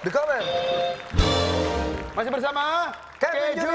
The comment. Masih bersama Keju.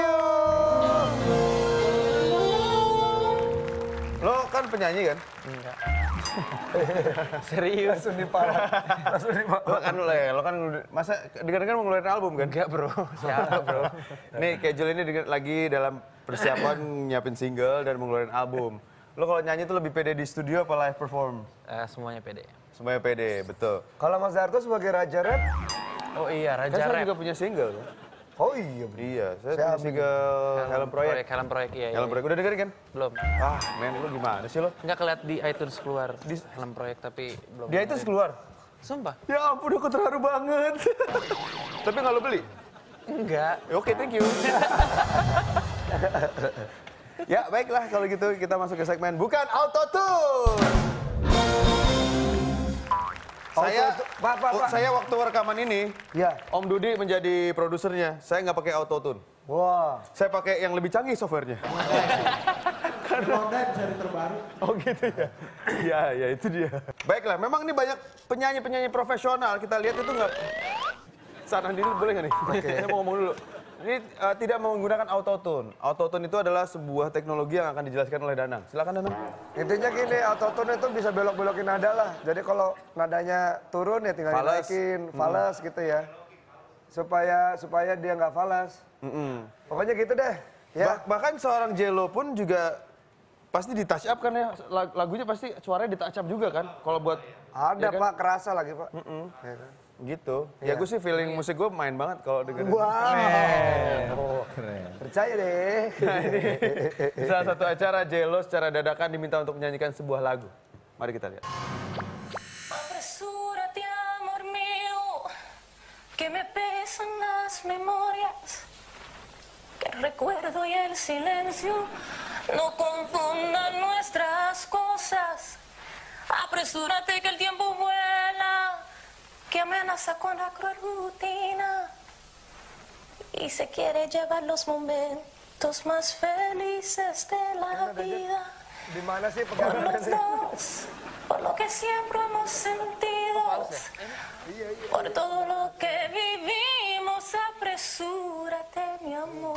Lo kan penyanyi kan? Enggak. Serius. Langsung diparah. Lo kan masa dengar-dengar mau ngeluarin album kan? Enggak bro, siapa bro? Nih Kejul ini lagi dalam persiapan nyiapin single dan mau ngeluarin album. Lo kalau nyanyi tuh lebih pede di studio apa live perform? Semuanya pede. Semuanya pede, betul. Kalau Mas Darto sebagai Raja Rap, Oh iya, Kan Raja saya Rap. juga punya single kan? oh iya bener. Iya, saya Saya punya single Helm Project. Helm Proyek, iya. Helm Project, udah dengerin kan? Belum. Ah, men, lu gimana sih lo? Enggak keliat di iTunes keluar. Di Helm Proyek tapi belum. Dia itu keluar. Sumpah? Ya ampun, aku terharu banget. Tapi nggak lo beli? Enggak. Ya, oke, thank you. Ya, baiklah kalau gitu kita masuk ke segmen Bukan Autotune. Saya waktu rekaman ini, Ya. Om Dudi menjadi produsernya. Saya nggak pakai autotune. Wah. Saya pakai yang lebih canggih softwarenya. Honda seri terbaru. Oh gitu ya? Iya, ya itu dia. Baiklah, memang ini banyak penyanyi-penyanyi profesional. Kita lihat itu nggak... Saran diri boleh nggak nih? Saya mau ngomong dulu. Ini tidak menggunakan autotune. Autotune itu adalah sebuah teknologi yang akan dijelaskan oleh Danang. Silakan Danang. Intinya gini, autotune itu bisa belok-belokin nada lah. Jadi kalau nadanya turun ya tinggal Fales. dinaikin, fales gitu ya. Supaya dia nggak fales. Pokoknya gitu deh. Ya. Bahkan seorang Jello pun juga pasti di touch up kan ya. Lagunya pasti suaranya di touch up juga kan. Kalau buat Ada ya kan? Pak, kerasa lagi Pak. Ya kan? Gitu. Ya gue sih feeling musik gue main banget kalau dengerin. Wow. Percaya deh. Nah, ini salah satu acara Jello secara dadakan diminta untuk menyanyikan sebuah lagu. Mari kita lihat. Apresúrate, amor mío, que me pesan las memorias, que el recuerdo y el silencio no confundan nuestras cosas. Apresúrate que el tiempo vuela, que amenaza con la cruel rutina y se quiere llevar los momentos más felices de la vida. Di mana sih Por pegangan los dos, por lo que siempre hemos sentido, por todo lo que vivimos, apresúrate, mi amor.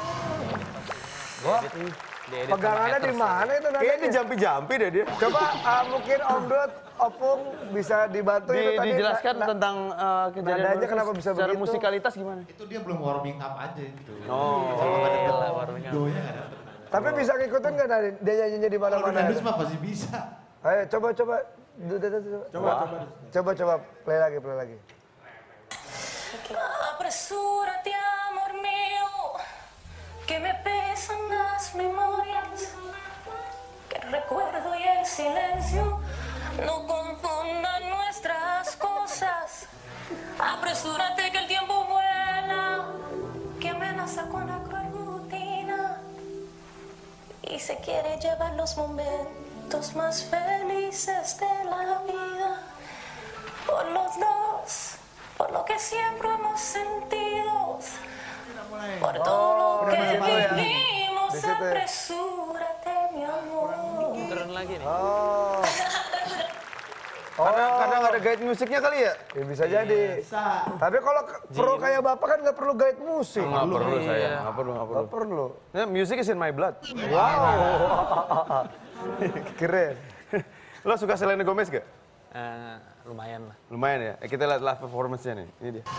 Pegangannya di mana itu Kayaknya nadanya? jampi-jampi deh dia. Coba mungkin Om Dut, Opung bisa dibantu itu tadi. Dijelaskan tentang kejadian nadanya baru kenapa bisa secara begitu? musikalitas gimana? Itu dia belum warming up aja gitu. Oh. Doanya nggak dapet. Tapi bisa ngikutin nggak Nadine? Dia nyanyinya di Kalau mana-mana? Dendus mah pasti bisa. Ayo coba. Coba play lagi. Apresúrate, amor mío, que me pesan las memorias, que el recuerdo y el silencio no confundan nuestras cosas. Apresúrate que el tiempo vuela, que amenaza con la cruel rutina y se quiere llevar los momentos más felices de la vida. Por los dos, por lo que siempre hemos sentido, por todo lo que vivimos, Di situ ya. apresúrate, mi amor. Turun lagi nih. Oh. Karena nggak ada guide musiknya kali ya? Ya bisa jadi. Tapi kalau pro kayak Bapak kan nggak perlu guide musik. Nggak perlu Iya. saya, nggak perlu. Nggak perlu. Ya, music is in my blood. Wow. Keren. Lo suka Selena Gomez gak? Lumayan lah. Lumayan ya. Kita lihat live performance-nya nih. Ini dia.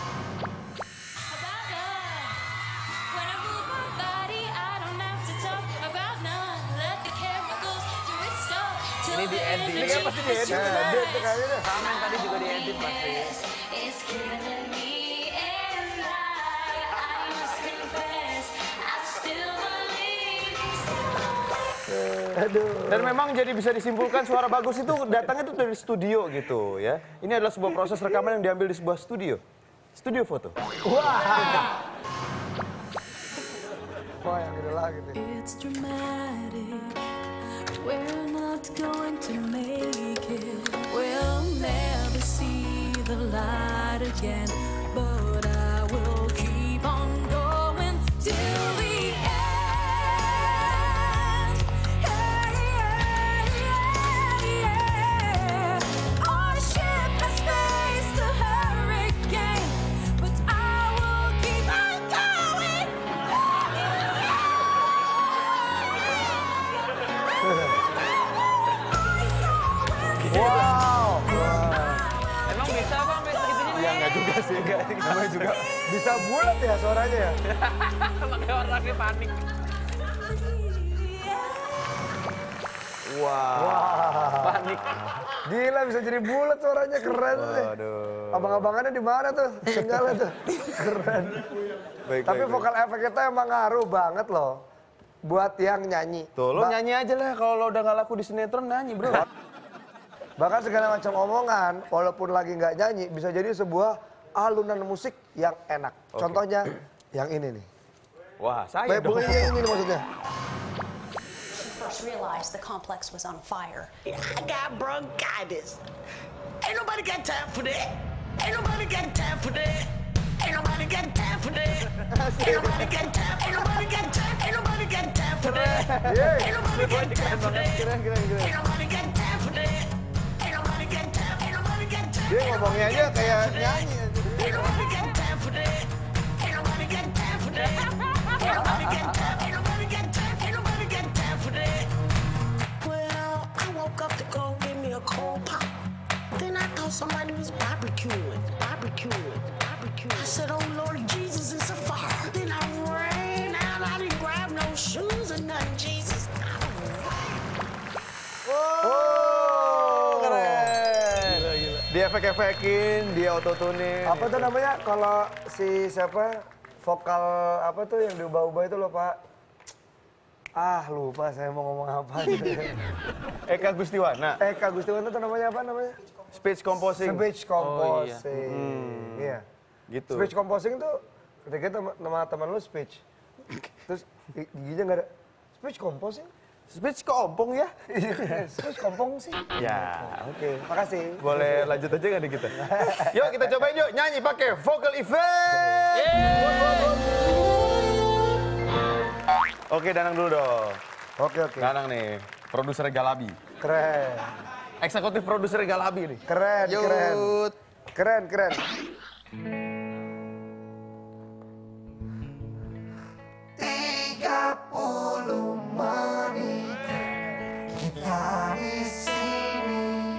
When I move my body, I don't have to talk about none. Let the chemicals do its stuff. Ini diedit. Ini kan pasti diedit. Dia tuh kayaknya deh. Sama yang tadi juga diedit pasti. It's killing me and I must confess, I still believe Aduh. Dan memang jadi bisa disimpulkan suara bagus itu datangnya tuh dari studio gitu ya. Ini adalah sebuah proses rekaman yang diambil di sebuah studio. Studio foto. Wah yang gede lagi nih. It's dramatic. We're not going to make it. We'll never see the light again. But I will keep on going till the end. Our ship has faced a hurricane, but I Wow. Emang bisa bang, sampai segitunya nih? Ya nggak juga sih, namanya juga. Bisa bulat ya suaranya ya? Pakai orangnya panik. Panik. Gila bisa jadi bulat suaranya, keren sih. Waduh. Abang-abangannya di mana tuh? Sinyalnya tuh. Keren. Baik, Tapi baik, vokal efek kita emang ngaruh banget loh. Buat yang nyanyi. Tuh, lo nyanyi aja lah. Kalau lo udah nggak laku di sinetron, nyanyi bro. Bahkan segala macam omongan, walaupun lagi nggak nyanyi, bisa jadi sebuah alunan musik yang enak. Contohnya yang ini nih. Wah, saya dong. Bukan yang ini nih maksudnya. First realized the complex was on fire. I got bronchitis. Ain't nobody got time for that. Ain't nobody got time for that. Ain't nobody got time for that. Ain't nobody got time. Ain't nobody got time. Ain't nobody got time for that. Ain't nobody got time for that. Ain't nobody got time for that. Ain't nobody got time. Ain't nobody got time. Dia ngomongnya aja kayak nyanyi. Ain't nobody got time for that. Ain't nobody got time for that. Ain't nobody got time. Ain't nobody got time. Ain't nobody got time for that. Well, I woke up to go get me a cold pop. Then I thought somebody was barbecuing. I said, oh Lord Jesus, it's a fire. Then I ran out. I didn't grab no shoes or nothing, Jesus. Keren. Dia efek-efekin, dia auto-tunin. Apa tuh namanya kalau si siapa vokal apa tuh yang diubah-ubah itu loh Pak? Ah lupa saya mau ngomong apa. Eka Gustiwana. Eka Gustiwana tuh namanya apa namanya? Speech composing. Speech composing. Iya. Gitu. Speech composing tuh ketika nama teman lu speech. Terus giginya nggak ada. Speech composing? Speech kompong ya? Iya, speech kompong sih. Ya. Oke, makasih. Boleh lanjut aja nggak nih kita? Yuk kita cobain yuk nyanyi pakai vocal effect. Oke, Danang dulu dong. Oke. Danang nih, produser Galabi. Keren. Eksekutif produser Galabi nih. Keren. Yut. Keren. 30 menit kita di sini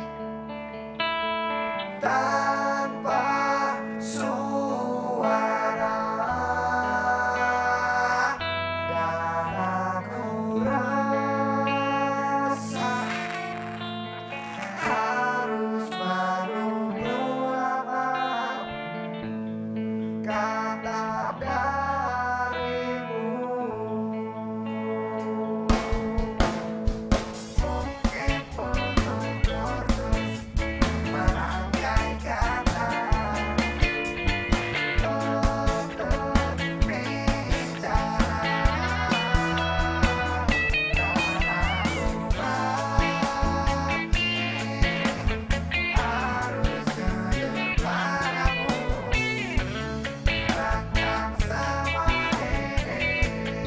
tanpa suara dan aku rasa harus menunggu lama kata darimu. Mungkin untuk terus merangkai kata untuk bicara dan aku lagi harus jujur padamu tentang semua ini.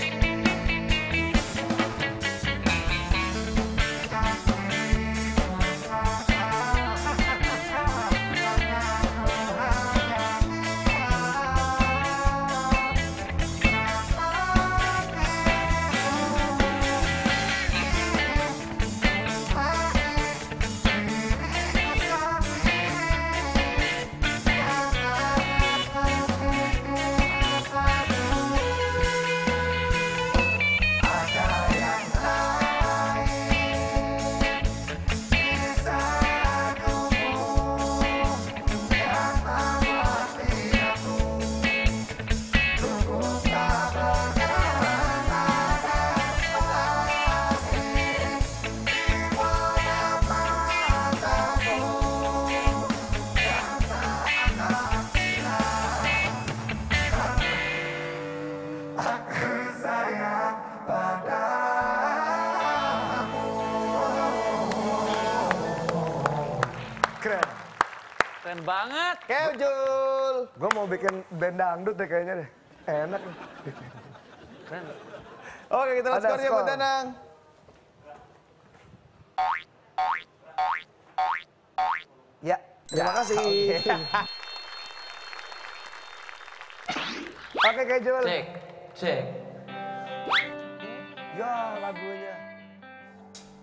Ada yang lain bisa tunggu yang mengawasi aku. Tunggu tak berkenan ada lagi pada mataku yang seakan hilang. Aku sayang padamu. Keren. Keren banget. Kejul. Gue mau bikin band dangdut deh kayaknya deh. Enak nih. Oke, kita lihat Ada skornya skor. buat Danang. Ya, terima kasih. Oke, Kejul. Cek. Ya, lagunya.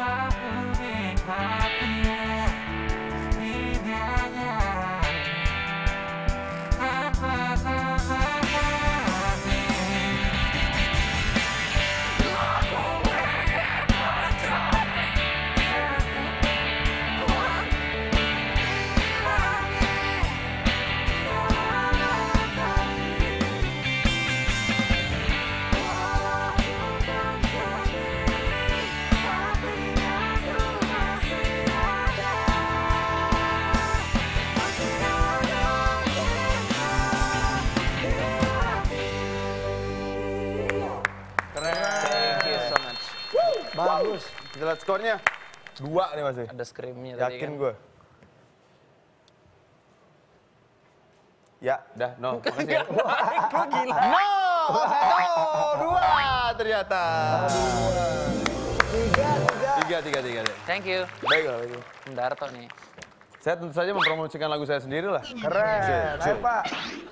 Thank you so much. Bagus. Kita lihat skornya. 2 nih masih. Ada screamnya tadi Yakin kan. gue. Ya, dah, no. Makasih. ya. Gue gila. No! No! 2 ternyata. 3. Thank you. Baiklah. Darto nih. Saya tentu saja mempromosikan lagu saya sendiri lah. Keren. Ayo Pak.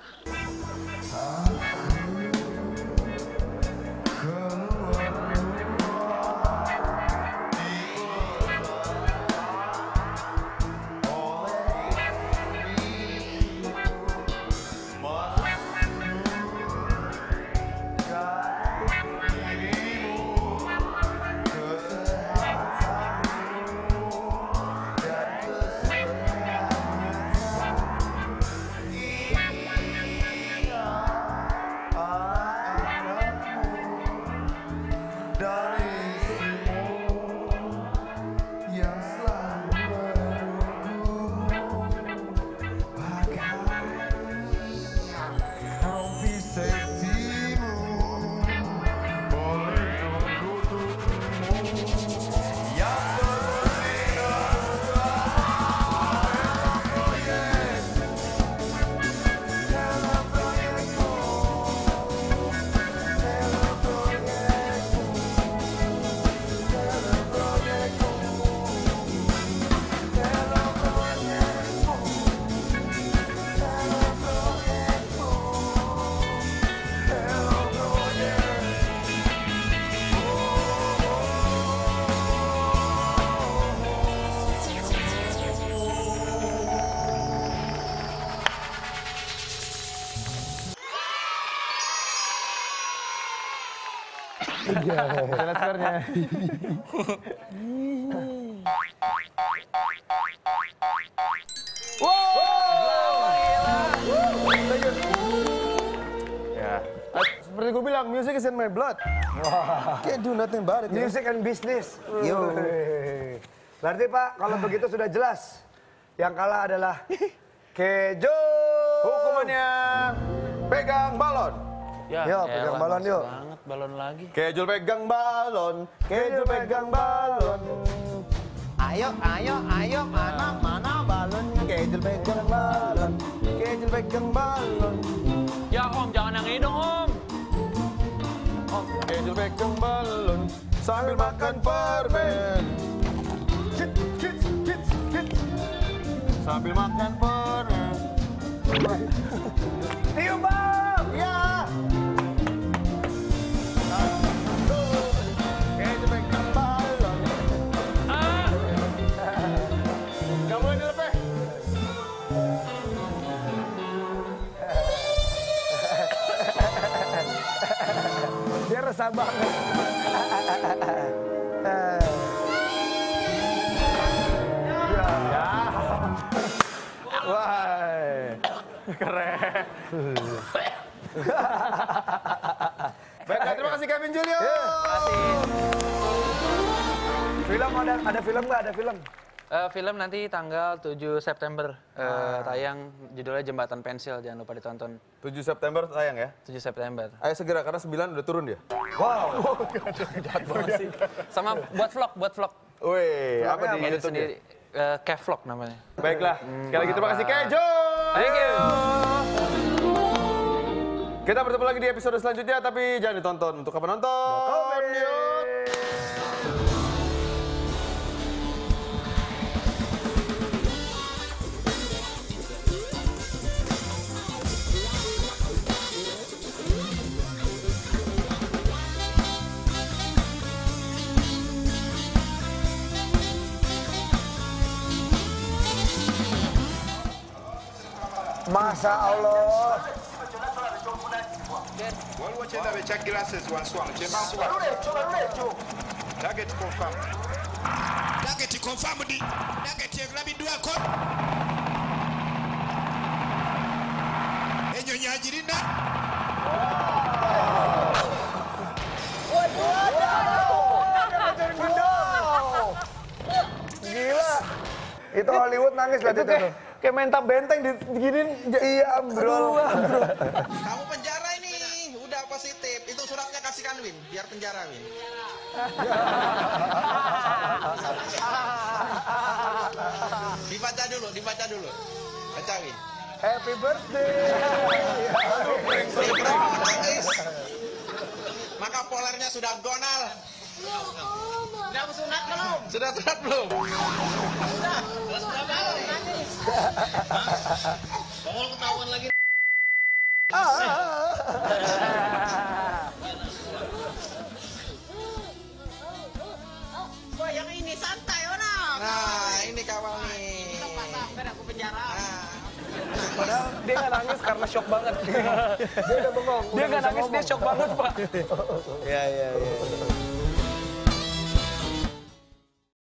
Kita lihat skornya. Ya. Seperti gue bilang, music is in my blood. Can't do nothing about it. Music and business. Yo. Berarti Pak, kalau begitu sudah jelas. Yang kalah adalah Kejo. Hukumannya pegang balon. Ya, Yuk, pegang elah, balon males yuk. banget balon lagi. Kejul pegang balon. Kejul pegang balon. Ayo, mana balonnya? Kejul pegang balon. Kejul pegang balon. Ya Om, jangan yang ini dong Om. Kejul pegang balon. Sambil makan permen. Sambil makan permen. Tiup Bang! Ya. Kejul pegang balon. Gak boleh dilepeh. Dia resah banget. Wah, keren. Baiklah, terima kasih Kevin Julio. Film ada film nggak? Ada film? Film nanti tanggal 7 September tayang, judulnya Jembatan Pensil, jangan lupa ditonton. 7 September tayang ya. 7 September. Ayo segera karena 9 udah turun dia. Wow. Sama buat vlog. Wih, apa di Edit YouTube sendiri. Kevlog namanya. Baiklah, sekali lagi terima kasih Kejo. Thank you. Kita bertemu lagi di episode selanjutnya, tapi jangan ditonton. Untuk apa nonton? Yuk. Masa Allah. Waliwo kyendabe ekya glasses wansi wano kyembankuba target confirm. Target confirmed. Target egulabiddwako. Ennyonyi agirina. Gila. Itu Hollywood nangis lah itu tuh. Kayak main tak benteng diginin. Iya, bro. Kamu penjara ini, udah positif. Itu suratnya kasihkan Win, biar penjara Win. Dibaca dulu. Baca Win. Happy birthday. Maka polernya sudah gonal. Sudah sunat belum? Sudah sunat belum? Sudah belum nangis. Bangol ketahuan lagi. Wah, yang ini santai orang. Nah, ini kawal nih. Sampai aku penjara. Padahal dia nggak nangis karena shock banget. Dia udah bengong. Dia nggak nangis, dia shock banget, Pak. Iya.